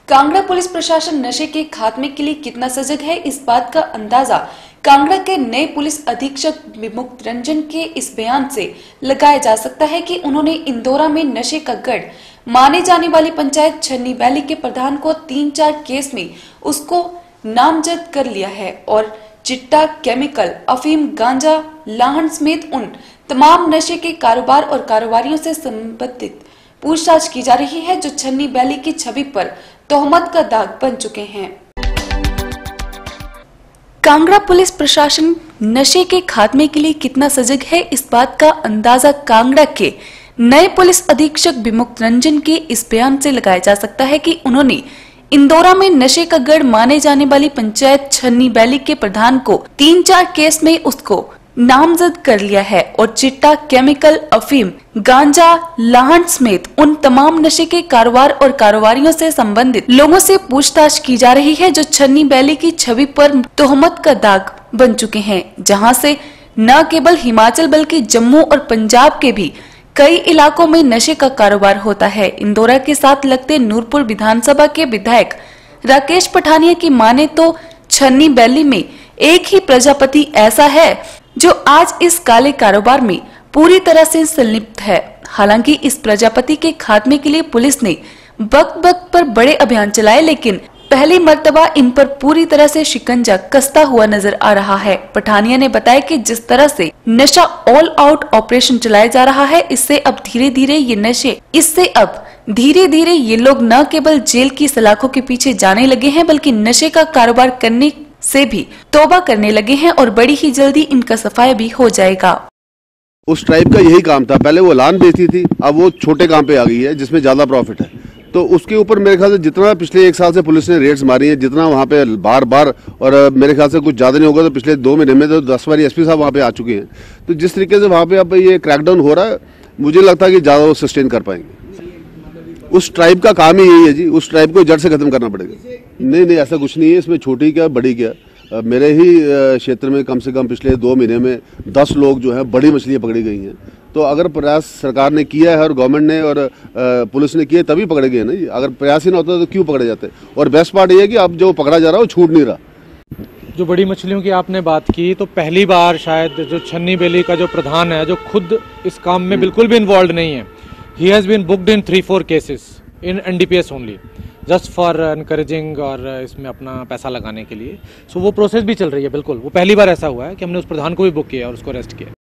Kangra police प्रशासन नशे के खात्मे के लिए कितना सजग है, इस बात का अंदाजा कांगड़ा के नए पुलिस अधीक्षक विमुक्त रंजन के इस बयान से लगाया जा सकता है कि उन्होंने इंदौरा में नशे का गढ़ माने जाने वाली पंचायत छन्नी वैली के प्रधान को 3-4 केस में उसको नामजद कर लिया है और चिट्टा, केमिकल, अफीम, गांजा, लाहन समेत उन तमाम नशे के कारोबार और कारोबारियों से संबंधित पूछताछ की जा रही है जो छन्नी वैली की छवि पर तोहमत का दाग बन चुके हैं। कांगड़ा पुलिस प्रशासन नशे के खात्मे के लिए कितना सजग है, इस बात का अंदाजा कांगड़ा के नए पुलिस अधीक्षक विमुक्त रंजन के इस बयान से लगाया जा सकता है कि उन्होंने इंदौरा में नशे का गढ़ माने जाने वाली पंचायत छन्नी वैली के प्रधान को 3-4 केस में उसको नामजद कर लिया है और चिट्टा, केमिकल, अफीम, गांजा, लाहन समेत उन तमाम नशे के कारोबार और कारोबारियों से संबंधित लोगों से पूछताछ की जा रही है जो छन्नी वैली की छवि पर तोहमत का दाग बन चुके हैं, जहां से न केवल हिमाचल बल्कि जम्मू और पंजाब के भी कई इलाकों में नशे का कारोबार होता है। इंदौरा के साथ लगते नूरपुर विधानसभा के विधायक राकेश पठानिया की माने तो छन्नी वैली में एक ही प्रजापति ऐसा है जो आज इस काले कारोबार में पूरी तरह से संलिप्त है। हालांकि इस प्रजापति के खात्मे के लिए पुलिस ने वक्त वक्त पर बड़े अभियान चलाए, लेकिन पहली मर्तबा इन पर पूरी तरह से शिकंजा कसता हुआ नजर आ रहा है। पठानिया ने बताया कि जिस तरह से नशा ऑल आउट ऑपरेशन चलाया जा रहा है, इससे अब धीरे धीरे ये लोग न केवल जेल की सलाखों के पीछे जाने लगे हैं, बल्कि नशे का कारोबार करने से भी तौबा करने लगे हैं और बड़ी ही जल्दी इनका सफाया भी हो जाएगा। उस ट्राइब का यही काम था, पहले वो लान बेचती थी, अब वो छोटे काम पे आ गई है जिसमें ज्यादा प्रॉफिट है। तो उसके ऊपर मेरे ख्याल से जितना पिछले 1 साल से पुलिस ने रेड्स मारी है, जितना वहाँ पे बार और मेरे ख्याल से कुछ ज्यादा नहीं होगा तो पिछले 2 महीने में तो 10 बार एसपी साहब वहाँ पे आ चुके हैं। तो जिस तरीके से वहाँ पे अब ये क्रैकडाउन हो रहा है, मुझे लगता है कि ज्यादा वो सस्टेन कर पाएंगे। उस ट्राइब का काम ही यही है जी, उस ट्राइब को जड़ से खत्म करना पड़ेगा। नहीं, ऐसा कुछ नहीं है, इसमें छोटी क्या बड़ी क्या। मेरे ही क्षेत्र में कम से कम पिछले 2 महीने में 10 लोग जो है बड़ी मछलियां पकड़ी गई हैं। तो अगर प्रयास सरकार ने किया है और गवर्नमेंट ने और पुलिस ने किया तभी पकड़े गए ना जी। अगर प्रयास ही ना होता तो क्यों पकड़े जाते। और बेस्ट पार्ट ये है कि अब जो पकड़ा जा रहा है वो छूट नहीं रहा। जो बड़ी मछलियों की आपने बात की, तो पहली बार शायद जो छन्नी वैली का जो प्रधान है, जो खुद इस काम में बिल्कुल भी इन्वॉल्व नहीं है, he has been booked in 3-4 cases in NDPS only, just for encouraging और इसमें अपना पैसा लगाने के लिए। सो वो प्रोसेस भी चल रही है। बिल्कुल वो पहली बार ऐसा हुआ है कि हमने उस प्रधान को भी बुक किया और उसको अरेस्ट किया।